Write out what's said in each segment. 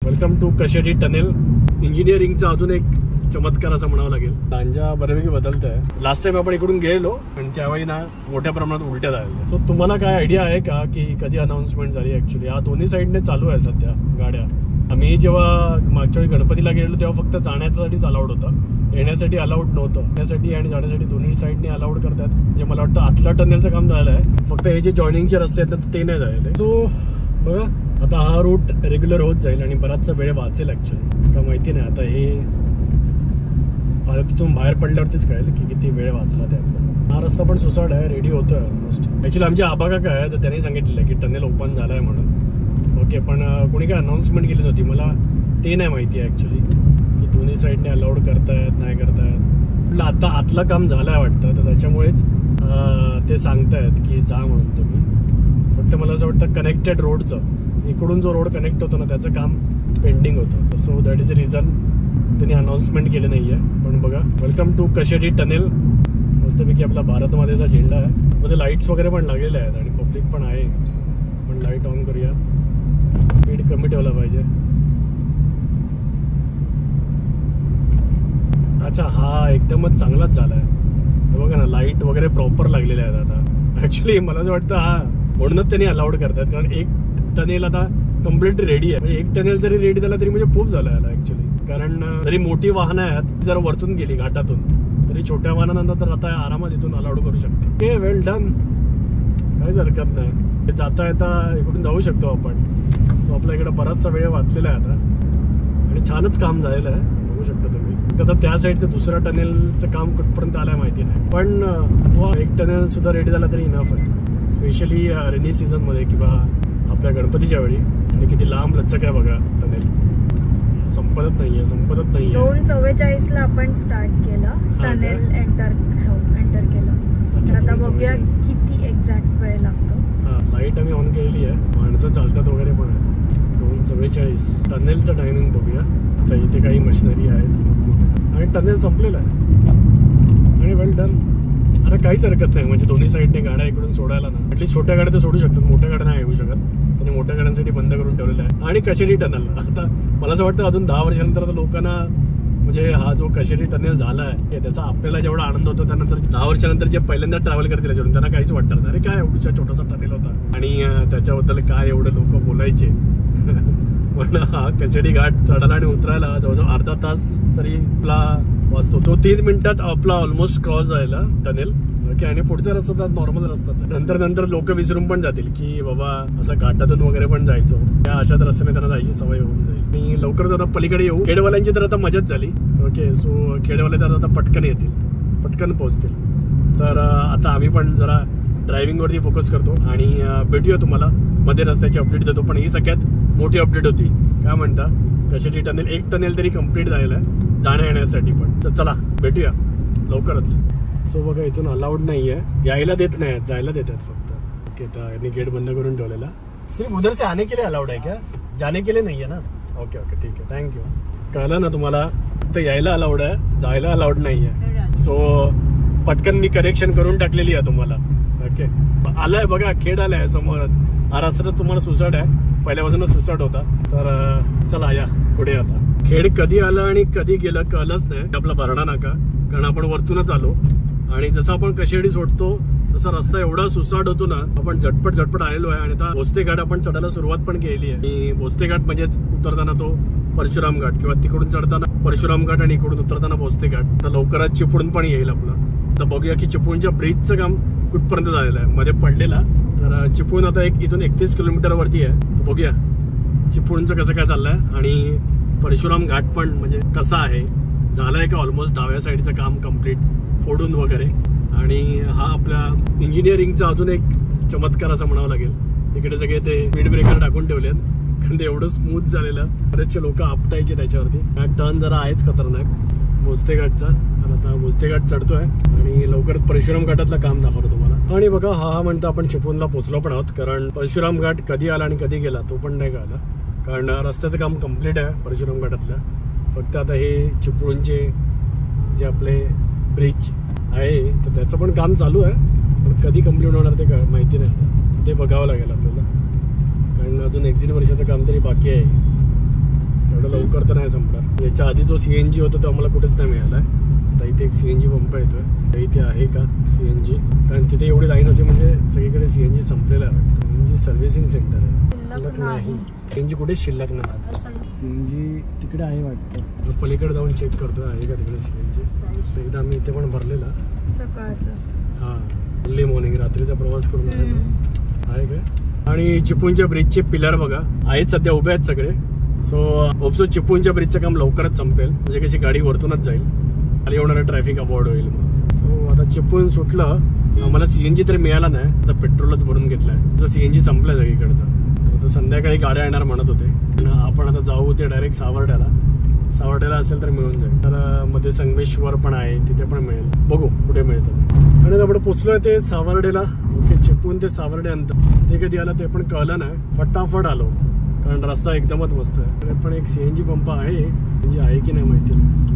Welcome to Kashedi tunnel. इंजिनिअरिंगचा अजून एक चमत्कार असं म्हणावं लागेल. लांजा बऱ्यापैकी बदलत आहे. लास्ट टाइम आपण इकडून गेलो पण त्यावेळी ना मोठ्या प्रमाणात उलट्या झाल्या. सो तुम्हाला काय आयडिया आहे का की कधी अनाउन्समेंट झाली? ऍक्च्युली हा दोन्ही साईडने चालू आहे सध्या गाड्या. आम्ही जेव्हा मागच्या वेळी गणपतीला गेलो तेव्हा फक्त जाण्यासाठीच अलाउड होतं, येण्यासाठी अलाउड नव्हतं. येण्यासाठी आणि जाण्यासाठी दोन्ही साईडने अलाउड करतात. म्हणजे मला वाटतं आतला टनेलचं काम झालं आहे, फक्त हे जे जॉईनिंगचे रस्ते आहेत ना ते नाही झालेले. सो बघा आता हा रूट रेग्युलर होत जाईल आणि बराचसा वेळ वाचेल. ऍक्च्युली का माहिती नाही, आता हे आता तिथून बाहेर पडल्यावरतीच कळेल की किती वेळ वाचला ते आपला. हा रस्ता पण सुसाट आहे, रेडी होतोय ऑलमोस्ट. ऍक्च्युली आमचे आबा काका आहे तर त्यांनी सांगितलेलं की टनेल ओपन झालाय म्हणून. ओके, पण कोणी काय अनाउन्समेंट केली नव्हती. मला ते नाही माहिती आहे ऍक्च्युली की दोन्ही साईडने अलाउड करतायत नाही करतायत. आता आतलं काम झालंय वाटतं तर त्याच्यामुळेच ते सांगतायत की जा म्हणून तुम्ही. फक्त मला असं वाटतं कनेक्टेड रोडचं इकडून जो रोड कनेक्ट होतो ना त्याचं काम पेंडिंग होतं. So that is a reason त्यांनी अनाउन्समेंट केली नाही आहे. पण बघा वेलकम टू कशेडी टनेल. मस्तपैकी आपला भारतमातेचा झेंडा आहे. मध्ये लाईट्स वगैरे पण लागलेले आहेत आणि पब्लिक पण आहे. पण लाईट ऑन करूया, स्पीड कमी ठेवला पाहिजे. अच्छा, हा एकदमच चांगलाच झाला आहे. बघा ना लाईट वगैरे प्रॉपर लागलेले आहेत आता. ऍक्च्युली मला असं वाटतं हा म्हणूनच त्यांनी अलाउड करतात, कारण एक टनेल आता कम्प्लीट रेडी आहे. म्हणजे एक टनेल जरी रेडी झाला तरी म्हणजे खूप झालं याला ऍक्च्युली. कारण जरी मोठी वाहनं आहेत जर वरतून गेली घाटातून तरी छोट्या वाहनांना तर आता आरामात इथून अलाउड करू शकतो. ओके, वेल डन, काहीच हरकत नाही. जाता येता इकडून जाऊ शकतो आपण. सो आपल्या इकडे बराचसा वेळ वाचलेला आहे आता आणि छानच काम झालेलं आहे, बघू शकता तुम्ही. आता त्या साईडचं दुसऱ्या टनेलचं काम कुठपर्यंत आलंय माहिती नाही, पण एक टनेल सुद्धा रेडी झाला तरी इनफ आहे. स्पेशली रेनी सीझन मध्ये किंवा आपल्या गणपतीच्या वेळी. आणि किती लांब लचक आहे बघा टनेल, संपतच नाहीये. 2:44 ला आपण स्टार्ट केलं टनेल एंटर केलं. तर आता बघूया किती एक्झॅक्ट वेळ लागतो. लाईट आम्ही ऑन केलेली आहे, माणसं चालतात वगैरे पण आहे. 2:44 टनेलचं टायमिंग बघूया. अच्छा, इथे काही मशिनरी आहेत आणि टनेल संपलेलं आहे आणि वेल डन. अरे काहीच हरकत नाही, म्हणजे दोन्ही साईडने गाड्या इकडून सोडायला ना. ऍटलीस्ट छोट्या गाड्या तर सोडू शकतात, मोठ्या गाड्या नाही येऊ शकत. त्यांनी मोठ्या गाड्यांसाठी बंद करून ठेवलेलं आहे. आणि कशेडी टनेल आता मला असं वाटतं अजून 10 वर्षानंतर आता लोकांना म्हणजे हा जो कशेडी टनेल झाला आहे त्याचा आपल्याला जेवढा आनंद होतो त्यानंतर 10 वर्षानंतर जे पहिल्यांदा ट्रॅव्हल करतील त्याच्यावरून त्यांना काहीच वाटणार नाही. अरे काय एवढा छोटासा टनेल होता आणि त्याच्याबद्दल काय एवढे लोक बोलायचे. पण हा कशेडी घाट चढायला आणि उतरायला जवळजवळ अर्धा तास तरी आपला वाचतो. तो 3 मिनिटात आपला ऑलमोस्ट क्रॉस जायला टनेल. ओके, आणि पुढचा रस्ता तर नॉर्मल रस्ताच. नंतर लोक विसरून पण जातील की बाबा असं घाटातून वगैरे पण जायचो. त्या अशाच रस्त्याने त्यांना जायची सवय होऊन जाईल. आणि लवकरच आता पलीकडे येऊ. खेडवाल्यांची तर आता मजाच झाली. ओके, सो खेडवाले तर आता पटकन येतील, पटकन पोहोचतील. तर आता आम्ही पण जरा ड्रायव्हिंग वरती फोकस करतो आणि भेटूया तुम्हाला मध्ये रस्त्याची अपडेट देतो. पण ही सगळ्यात मोठी अपडेट होती. काय म्हणता, कशेडी टनेल एक टनेल तरी कम्प्लीट झालेलं आहे जाण्या येण्यासाठी पण. तर चला भेटूया लवकरच. सो बघा इथून अलाउड नाही आहे, यायला देत नाही, जायला देतात फक्त. ओके, तर यांनी गेट बंद करून ठेवलेला. सिर्फ उधर से आने के लिए अलाउड आहे क्या, जाने के लिए नाही आहे ना? ओके ओके ठीक आहे, थँक्यू. कळलं ना तुम्हाला, तर यायला अलाउड आहे, जायला अलाउड नाही आहे. सो पटकन मी करेक्शन करून टाकलेली आहे तुम्हाला. ओके, आलाय बघा, खेड आलाय समोरच. हा रस्ता तुम्हाला सुसाट आहे, पहिल्यापासूनच सुसाट होता. तर चला या पुढे. आता खेड कधी आलं आणि कधी गेलं कळलंच नाही. आपला भरणा नाका, कारण आपण वरतूनच आलो आणि जसं आपण कशेडी सोडतो तसा रस्ता एवढा सुसाट होतो ना, आपण झटपट आलेलो आहे. आणि आता भोसते घाट आपण चढायला सुरुवात पण केली आहे. आणि भोसते घाट म्हणजेच उतरताना तो परशुराम घाट किंवा तिकडून चढताना परशुराम घाट आणि इकडून उतरताना भोसते घाट. तर लवकरच चिपळूण पण येईल आपलं. तर बघूया की चिपळूणच्या ब्रिजचं काम कुठपर्यंत झालेलं आहे. मध्ये पडलेला तर चिपळूण आता इथून 31 किलोमीटर वरती आहे. तर बघूया चिपळूणचं कसं काय चाललंय आणि परशुराम घाट पण म्हणजे कसा आहे, झालाय का ऑलमोस्ट डाव्या साईडचं काम कम्प्लीट फोडून वगैरे. आणि हा आपल्या इंजिनिअरिंगचा अजून एक चमत्कार असं म्हणावं लागेल. तिकडे सगळे ते स्पीड ब्रेकर टाकून ठेवलेत कारण ते एवढं स्मूथ झालेलं. बरेचसे लोक आपटायचे त्याच्यावरती. हा टर्न जरा आहेच खतरनाक भोसते घाटचा. तर आता भोसते घाट चढतोय आणि लवकरच परशुराम घाटातलं काम दाखवतो तुम्हाला. आणि बघा हा म्हणतो आपण चिपळूणला पोहोचलो पण आहोत, कारण परशुराम घाट कधी आला आणि कधी गेला तो पण नाही कळला. कारण रस्त्याचं काम कम्प्लीट आहे परशुराम घाटातलं. फक्त आता हे चिपळूणचे जे आपले ब्रिज आहे तर त्याचं पण काम चालू आहे, पण कधी कम्प्लीट होणार ते माहिती नाही. आता ते बघावं लागेल आपल्याला, कारण अजून 1-3 वर्षाचं काम तरी बाकी आहे. लवकर तर नाही संपणार. याच्या आधी जो CNG होता तो आम्हाला कुठेच नाही मिळाला. आता इथे एक CNG पंप येतोय. इथे आहे का CNG? कारण तिथे एवढी लाईन होती म्हणजे सगळीकडे CNG संपलेला आहे. CNG सर्व्हिसिंग सेंटर आहे. शिल्लक नाही. CNG कुठे शिल्लक नाही. CNG तिकडे आहे वाटतं. पलीकडे जाऊन चेक करतो आहे का तिकडे CNG. एकदा आम्ही इथे पण भरलेला सकाळचं. हां, अर्ली मॉर्निंग, रात्रीचा प्रवास करून आहे का. आणि चिपळूणच्या ब्रिजचे पिलर बघा आहेत सध्या उभे आहेत सगळे. सो होपसो चिपळूणच्या ब्रिजचं काम लवकरच संपेल म्हणजे कशी गाडी वरतूनच जाईल. खाली होणारं ट्रॅफिक अवॉइड होईल. मग सो आता चिपळूण सुटलं. आम्हाला CNG तर मिळाला नाही. आता पेट्रोलच भरून घेतलाय. जर CNG संपलं सगळीकडचं तर संध्याकाळी गाड्या येणार म्हणत होते. आपण आता जाऊ ते डायरेक्ट सावर्ड्याला असेल तर मिळून जाईल. तर मध्ये संगमेश्वर पण आहे, तिथे पण मिळेल. बघू कुठे मिळतं. आणि आपण पोचलोय ते सावर्ड्याला. ओके, चिपळूण ते सावर्डे अंतर ते कधी आलं ते पण कळलं नाही. फटाफट आलो कारण रस्ता एकदमच मस्त आहे. पण एक CNG पंप आहे. म्हणजे आहे की नाही माहिती नाही.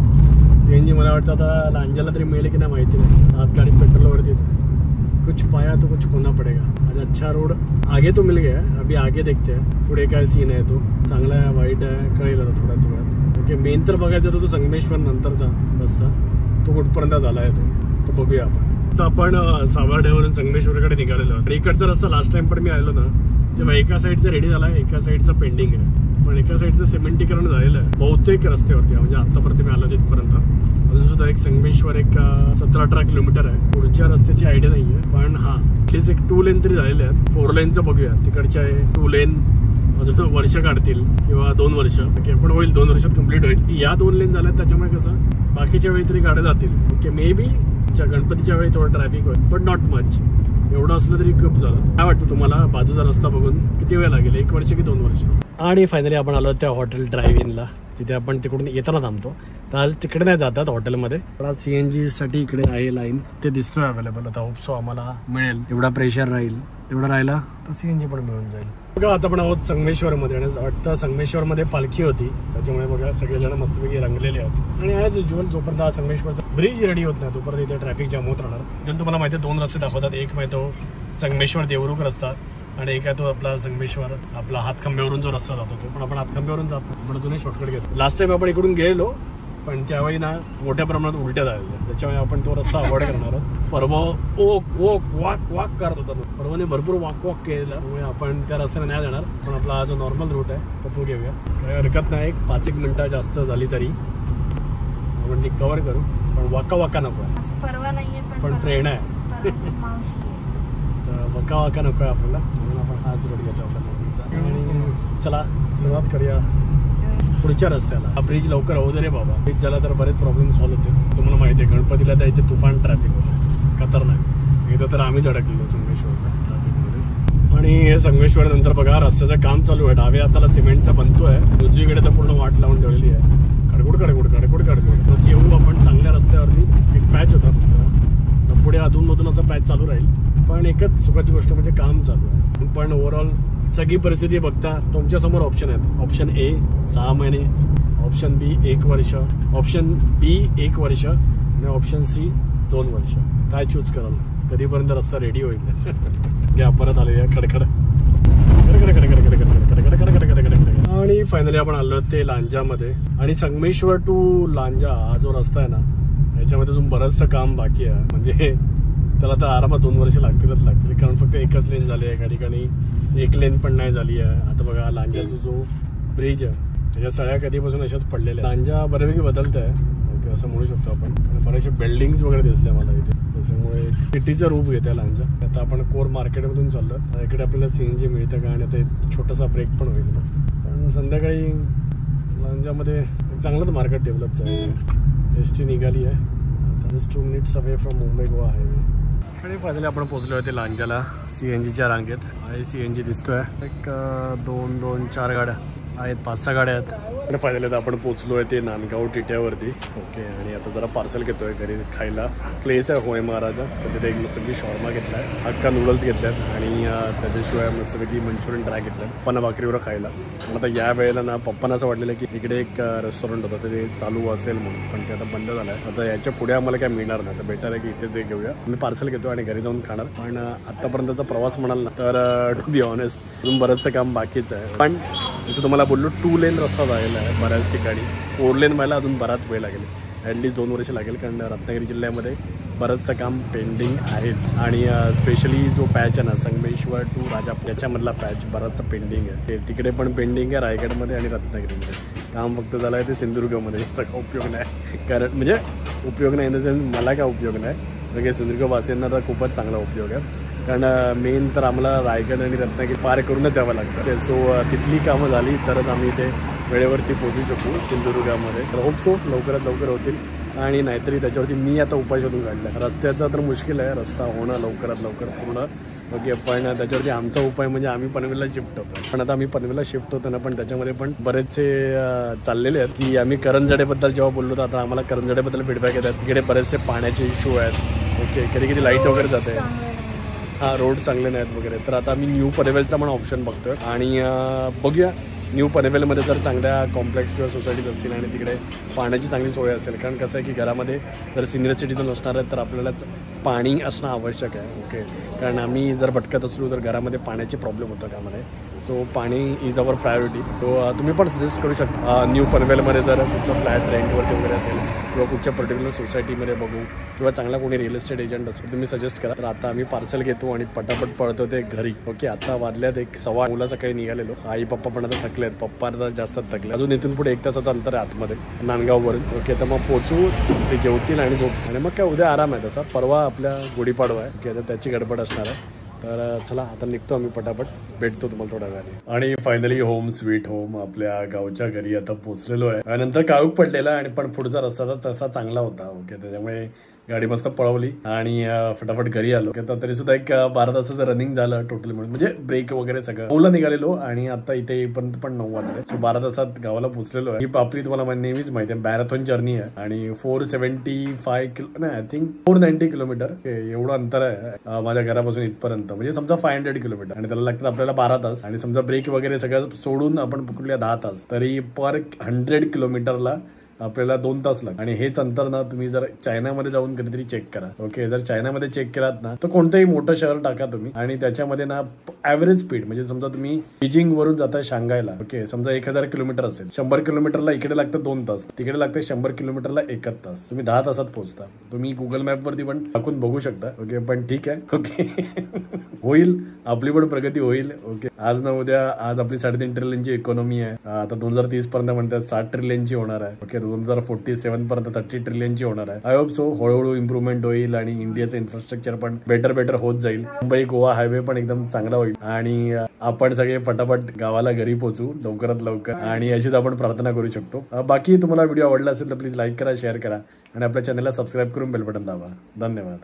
CNG मला वाटतं आता लांजाला तरी मिळेल की नाही माहिती नाही. आज गाडी पेट्रोलवरतीच. कुछ पाया तो कुछ खोना पडेगा. आज अच्छा रोड आगे तो मिल गया. अभी आगे देखते हैं पुढे काय सीन आहे. तो चांगला आहे वाईट आहे कळेल आता थोड्याच वेळात. ओके, मेन तर बघायचा तो संगमेश्वर नंतरचा रस्ता तो कुठपर्यंत झाला आहे तो बघूया आपण. तर आपण सावर्ड्यावरून संगमेश्वरकडे निघालेलो. आणि इकडचा रस्ता लास्ट टाइम पण मी आलो ना तेव्हा एका साईडचं रेडी झाला आहे, एका साईडचं पेंडिंग आहे. पण एका साईडचं सिमेंटीकरण झालेलं आहे बहुतेक रस्त्यावरती. म्हणजे आतापर्यंत मी आलो तिथपर्यंत. अजून सुद्धा एक संगमेश्वर एक 17-18 किलोमीटर आहे. पुढच्या रस्त्याची आयडिया नाहीये पण हा ॲटलीस्ट एक 2 लेन तरी झालेले आहेत. 4 लेनचं बघूया. तिकडच्या 2 लेन अजून वर्ष काढतील किंवा 2 वर्ष पण होईल. 2 वर्षात कम्प्लीट होईल. या 2 लेन झाल्यात त्याच्यामुळे कसं बाकीच्या वेळी तरी गाड्या जातील. ओके, मे बी गणपतीच्या वेळी थोडं ट्रॅफिक होईल बट नॉट मच. एवढं असलं तरी खूप झालं. काय वाटतं तुम्हाला बाजूचा रस्ता बघून किती वेळ लागेल? 1 वर्ष की 2 वर्ष? आणि फायनली आपण आलो त्या हॉटेल ड्राईव्ह-इनला जिथे आपण तिकडून येताना थांबतो. तर आज तिकडे नाही जातात हॉटेलमध्ये. पण CNG साठी इकडे आहे लाईन. ते दिसतोय अवेलेबल. आता होपसो आम्हाला मिळेल. एवढा प्रेशर राहील तेवढा राहिला तर CNG पण मिळून जाईल. बघा आता आपण आहोत संगमेश्वरमध्ये. आणि वाटतं संगमेश्वरमध्ये पालखी होती त्याच्यामुळे बघा सगळेजण मस्तपैकी रंगलेले आहेत. आणि ॲज युज्युअल जोपर्यंत हा संगमेश्वरचा ब्रिज रेडी होत नाही तोपर्यंत इथे ट्रॅफिक जाम होत राहणार. इथून तुम्हाला माहिती आहे 2 रस्ते दाखवतात. एक माहिती तो संगमेश्वर देवरुख रस्ता आणि एक आहे तो आपला संगमेश्वर आपला हातखंब्यावरून जो रस्ता जातो तो. पण आपण हातखंब्यावरून जात नाही. आपण अजूनही शॉर्टकट घेतो. लास्ट टाइम आपण इकडून गेलो पण त्यावेळी ना मोठ्या प्रमाणात उलट्या झालेल्या. त्याच्यामुळे आपण तो रस्ता अवॉइड करणार आहोत. परवा वाक करत होता. परवाने भरपूर वाक केलेला. त्यामुळे आपण त्या रस्त्याने नाही जाणार. पण आपला हा जो नॉर्मल रूट आहे तर तो घेऊया. काही हरकत नाही. एक 5-1 मिनिटं जास्त झाली तरी आपण ती कव्हर करू. पण वाका नको आहे. परवा नाहीये पण प्रेरणा आहे. वाका नको आहे आपल्याला. म्हणून आपण हाच रोड घेतो आपला नेहमीचा. आणि चला सुरुवात करूया पुढच्या रस्त्याला. हा ब्रिज लवकर होऊ दे रे बाबा. ब्रिज झाला तर बरेच प्रॉब्लेम सॉल्व्ह होते. तुम्हाला माहिती आहे गणपतीला तर इथे तुफान ट्रॅफिक होतं. खतरनाक. एकदा तर आम्हीच अडकलेलो संगमेश्वरला ट्रॅफिकमध्ये. आणि हे संगमेश्वर नंतर बघा रस्त्याचं काम चालू आहे. डाव्या हाताला सिमेंटचा बनतोय. उजवीकडे तर पूर्ण वाट लावून ठेवलेली आहे. कडकुड तर येऊ आपण चांगल्या रस्त्यावरती. एक पॅच होता फक्त. पुढे अधूनमधून असं पॅच चालू राहील. पण एकच सुखाची गोष्ट म्हणजे काम चालू आहे. पण ओव्हरऑल सगळी परिस्थिती बघता तुमच्यासमोर ऑप्शन आहेत. ऑप्शन A 6 महिने, ऑप्शन B 1 वर्ष, ऑप्शन B 1 वर्ष आणि ऑप्शन C 2 वर्ष. काय चूज कराल? कधीपर्यंत रस्ता रेडी होईल? घ्या परत आले खडखड. आणि फायनली आपण आलो ते लांजामध्ये. आणि संगमेश्वर टू लांजा हा जो रस्ता आहे ना याच्यामध्ये अजून बरंचसं काम बाकी आहे. म्हणजे त्याला तर आरामात 2 वर्ष लागतील. कारण फक्त एकच लेन झाली आहे. एका ठिकाणी 1 लेन पण नाही झाली आहे. आता बघा लांजाचा जो ब्रिज आहे त्याच्या सळ्या कधीपासून अशाच पडलेल्या. लांजा बऱ्यापैकी बदलत आहे. ओके असं म्हणू शकतो आपण. आणि बरेचसे बिल्डिंग्स वगैरे दिसल्या मला इथे. त्याच्यामुळे सिटीचं रूप घेते लांजा. आता आपण कोर मार्केटमधून चाललो. इकडे आपल्याला CNG मिळतं का आणि आता एक छोटासा ब्रेक पण होईल. पण संध्याकाळी लांजामध्ये चांगलंच मार्केट डेव्हलप झालं. ST निघाली आहे. आता 2 minutes away from Mumbai Goa highway. आणि फायनली आपण पोहोचलो होते लांजाला CNGच्या रांगेत. आहे CNG दिसतोय. एक 2-4 गाड्या आहेत. 5-6 गाड्या आहेत. आणि फायनली आता आपण पोहोचलो आहे ते नांदगाव टिट्यावरती. ओके. आणि आता जरा पार्सल घेतोय घरी खायला. प्लेस आहे होय महाराजा. तर तिथे एक मस्तपैकी शॉर्मा घेतला आहे. हक्का नूडल्स घेतल्यात. आणि त्याच्याशिवाय मस्तपैकी मंचुरियन ड्राय घेतलं पप्पांना भाकरीवर खायला. पण आता या वेळेला ना पप्पांना असं वाटलेलं की इकडे एक रेस्टॉरंट होतं ते चालू असेल म्हणून. पण ते आता बंद झालं आहे. आता याच्या पुढे आम्हाला काय मिळणार नाही. तर बेटर आहे की इथेच एक घेऊया. मी पार्सल घेतो आणि घरी जाऊन खाणार. पण आतापर्यंतचा प्रवास म्हणाल ना तर टू बी ऑनेस्ट अजून बरंचसं काम बाकीच आहे. पण जसं तुम्हाला तुम्हाला बोललो 2 लेन रस्ता झालेला आहे बऱ्याच ठिकाणी. 4 लेन व्हायला अजून बराच वेळ लागेल, ॲटलिस्ट 2 वर्ष लागेल, कारण रत्नागिरी जिल्ह्यामध्ये बरंचसं काम पेंडिंग आहेच. आणि स्पेशली जो पॅच आहे ना संगमेश्वर टू राजापूर याच्यामधला पॅच बराचसा पेंडिंग आहे. तिकडे पण पेंडिंग आहे रायगडमध्ये आणि रत्नागिरीमध्ये. काम फक्त झालं आहे ते सिंधुदुर्गमध्ये. याचा काय उपयोग नाही, कारण म्हणजे उपयोग नाही इन द सेन्स मला काय उपयोग नाही, म्हणजे सिंधुदुर्गवासियांना तर खूपच चांगला उपयोग आहे. कारण मेन तर आम्हाला रायगड आणि रत्नागिरी पार करूनच जावं लागतं. सो तिथली कामं झाली तरच आम्ही इथे वेळेवरती पोहोचू शकू सिंधुदुर्गामध्ये. तर होप सो लवकरात लवकर होतील. आणि नाहीतरी त्याच्यावरती मी आता उपाय शोधून काढला. रस्त्याचा तर मुश्किल आहे, रस्ता होणं लवकरात लवकर पूर्ण. ओके, पण त्याच्यावरती आमचा उपाय म्हणजे आम्ही पनवेलला शिफ्ट होतो. पण आता आम्ही पनवेलला शिफ्ट होतो ना, पण त्याच्यामध्ये पण बरेचसे चाललेले आहेत की आम्ही करंजडेबद्दल जेव्हा बोललो तर आता आम्हाला करंजडेबद्दल फीडबॅक येतात. तिकडे बरेचसे पाण्याचे इश्यू आहेत. ओके, कधी कधी लाईट वगैरे जाते, हां रोड चांगले नाहीत वगैरे. तर आता आम्ही न्यू पनवेलचा पण ऑप्शन बघतोय आणि बघूया न्यू पनवेलमध्ये जर चांगल्या कॉम्प्लेक्स किंवा सोसायटीज असतील आणि तिकडे पाण्याची चांगली सोय असेल. कारण कसं आहे की घरामध्ये जर सिनियर सिटीजन असणार आहेत तर आपल्याला पाणी असणं आवश्यक आहे. ओके, कारण आम्ही जर भटकत असलो तर घरामध्ये पाण्याचे प्रॉब्लेम होतं त्यामध्ये. सो पाणी इज अवर प्रायोरिटी. तो तुम्ही पण सजेस्ट करू शकता न्यू पनवेलमध्ये जर तुमचं फ्लॅट रेंटवरती वगैरे असेल किंवा कुठच्या पर्टिक्युलर सोसायटीमध्ये बघू किंवा चांगला कोणी रिअल इस्टेट एजंट असेल तुम्ही सजेस्ट करा. तर आता आम्ही पार्सल घेतो आणि पटापट पळतो ते घरी. ओके, आता वाजल्यात 1:15 मुला सकाळी निघालेलो. आई पप्पा पण आता थकलेत, पप्पा आता जास्त थकले. अजून इथून पुढे 1 तासाचं अंतर आहे आतमध्ये नांदगाववरून. ओके, तर मग पोचू, ते जेवतील आणि झोप आणि मग काय उद्या आराम आहे तसा. परवा आपल्या गुढीपाडवा आहे. ओके, तर त्याची गडबड असणार आहे. तर चला आता निघतो आम्ही पटापट, भेटतो तुम्हाला थोड्या वेळाने. आणि फायनली होम स्वीट होम आपल्या गावच्या घरी आता पोहोचलेलो आहे. नंतर काळूक पडलेला आणि पण पुढचा रस्ता तसा चांगला होता. ओके, त्याच्यामुळे गाडी मस्त पळवली आणि फटाफट घरी आलो. तरी सुद्धा एक 12 तासाचं रनिंग झालं टोटल मिळून, म्हणजे ब्रेक वगैरे सगळं. 9ला निघालेलो आणि आता इथे येईपर्यंत पण 9 वाजले. सो 12 तासात गावाला पोहोचलेलो आहे. ही आपली तुम्हाला नेहमीच माहिती आहे मॅरेथॉन जर्नी आहे आणि 475 नाही आय थिंक 490 किलोमीटर एवढं अंतर आहे माझ्या घरापासून इथपर्यंत. म्हणजे समजा 500 किलोमीटर आणि त्याला लागतात आपल्याला 12 तास. आणि समजा ब्रेक वगैरे सगळं सोडून आपण पकडूया 10 तास, तरी पर 100 किलोमीटरला आपल्याला 2 तास लागतात. आणि हेच अंतर ना तुम्ही जर चायनामध्ये जाऊन कधीतरी चेक करा. ओके, जर चायनामध्ये चेक केलात ना तर कोणतंही मोठं शहर टाका तुम्ही आणि त्याच्यामध्ये ना ऍव्हरेज स्पीड म्हणजे समजा तुम्ही बीजिंग वरून जाताय शांघायला. ओके, समजा 1000 किलोमीटर असेल, 100 किलोमीटरला इकडे लागतं 2 तास, तिकडे लागतं 100 किलोमीटरला 1 तास. तुम्ही 10 तासात पोहोचता. तुम्ही गुगल मॅप वरती पण टाकून बघू शकता. ओके, पण ठीक आहे. ओके होईल, आपली पण प्रगती होईल. ओके, आज ना उद्या, आज आपली 3.5 ट्रिलियनची इकॉनॉमी आहे. आता 2030 पर्यंत म्हणतात 60 ट्रिलियनची होणार आहे. ओके, 2047 पर्यंत 30 ट्रिलियनची होणार आहे. आय होप सो हळूहळू इम्प्रुव्हमेंट होईल आणि इंडियाचं इन्फ्रास्ट्रक्चर पण बेटर होत जाईल. मुंबई गोवा हायवे पण एकदम चांगला होईल आणि आपण सगळे फटाफट गावाला घरी पोहोचू लवकरात लवकर आणि अशीच आपण प्रार्थना करू शकतो. बाकी तुम्हाला व्हिडिओ आवडला असेल तर प्लीज लाईक करा, शेअर करा आणि आपल्या चॅनलला सबस्क्राईब करून बेल बटन दाबा. धन्यवाद.